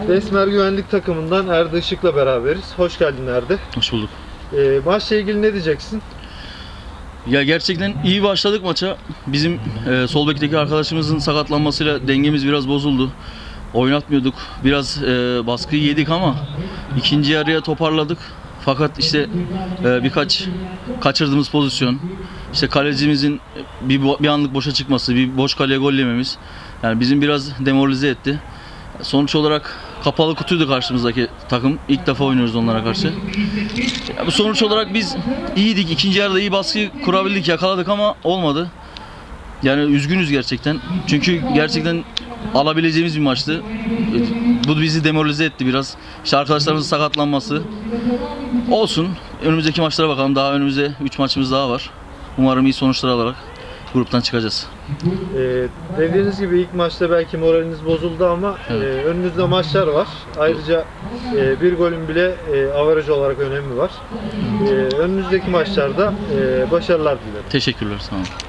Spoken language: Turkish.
Resmer Güvenlik takımından Erdi Işık'la beraberiz. Hoş geldin Erdi. Hoş bulduk. Maçla ilgili ne diyeceksin? Ya gerçekten iyi başladık maça. Bizim sol bekteki arkadaşımızın sakatlanmasıyla dengemiz biraz bozuldu. Oynatmıyorduk. Biraz baskıyı yedik ama ikinci yarıya toparladık. Fakat işte birkaç kaçırdığımız pozisyon, işte kalecimizin bir anlık boşa çıkması, bir boş kaleye gol yememiz yani bizim biraz demoralize etti. Sonuç olarak kapalı kutuydu karşımızdaki takım. İlk defa oynuyoruz onlara karşı. Ya bu sonuç olarak biz iyiydik. İkinci yarıda iyi baskıyı kurabildik, yakaladık ama olmadı. Yani üzgünüz gerçekten. Çünkü gerçekten alabileceğimiz bir maçtı. Bu bizi demoralize etti biraz. İşte arkadaşlarımızın sakatlanması. Olsun. Önümüzdeki maçlara bakalım. Daha önümüzde 3 maçımız daha var. Umarım iyi sonuçlar alarak gruptan çıkacağız. Dediğiniz gibi ilk maçta belki moraliniz bozuldu ama evet, önünüzde maçlar var. Ayrıca bir golün bile averaj olarak önemi var. Önümüzdeki maçlarda başarılar dilerim. Teşekkürler. Sağ olun.